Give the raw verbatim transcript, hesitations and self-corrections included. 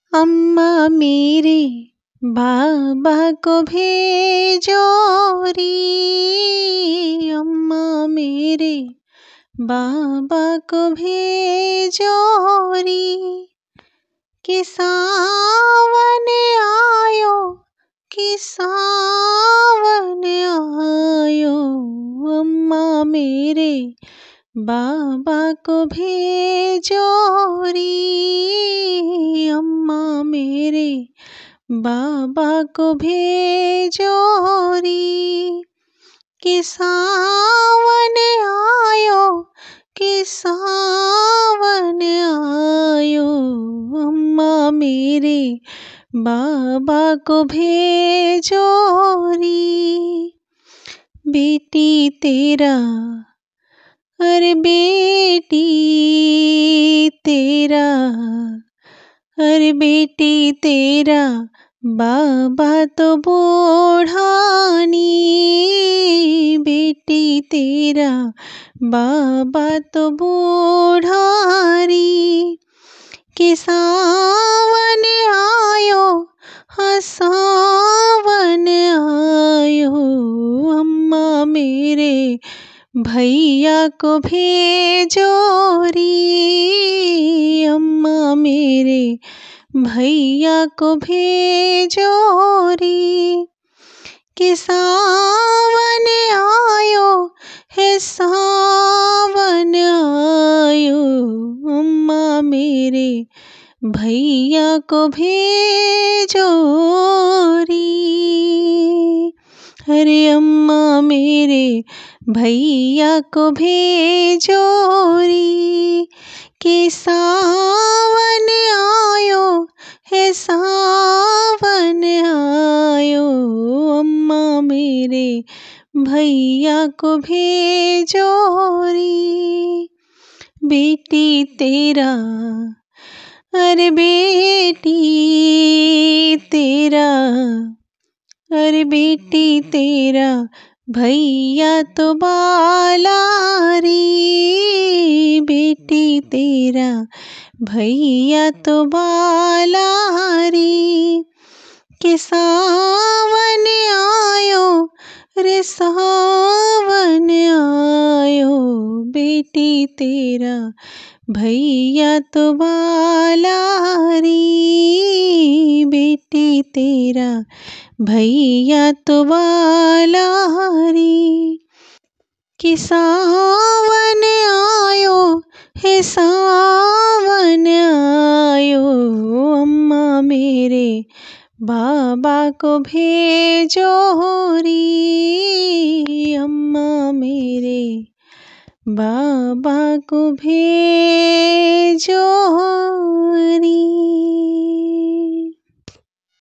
अम्मा मेरे बाबा को भेजो री, अम्मा मेरे बाबा को भेजो री, कि सावन आयो, कि सावन आयो, अम्मा मेरे बाबा को भेजो री, अम्मा मेरे बाबा को भेजो री, कि सावन आयो, कि सावन आयो, अम्मा मेरे बाबा को भेजो री। बेटी तेरा, अरे बेटी तेरा, अरे बेटी तेरा बाबा तो बूढ़ानी, बेटी तेरा बाबा तो बूढ़ारी, कि सावन आयो, हाँ सावन आयो, अम्मा मेरे भैया को भेजो री, अम्मा मेरे भैया को भेजो री, कि सावन आयो, है सावन आयो, अम्मा मेरे भैया को भेजो री। अरे अम्मा मेरे भैया को भेजो री, कि सावन आयो, है सावन आयो, अम्मा मेरे भैया को भेजो री। बेटी तेरा, अरे बेटी तेरा, अरे बेटी तेरा भैया तो बाला री, बेटी तेरा भैया तो बाला री, कि सावन आयो, रे सावन आयो, बेटी तेरा भैया तो बाला री, बेटी तेरा भैया तो बाला री, कि सावन आयो, हे सावन आयो, अम्मा मेरे बाबा को भेजो री, अम्मा मेरे बाबा को भेजो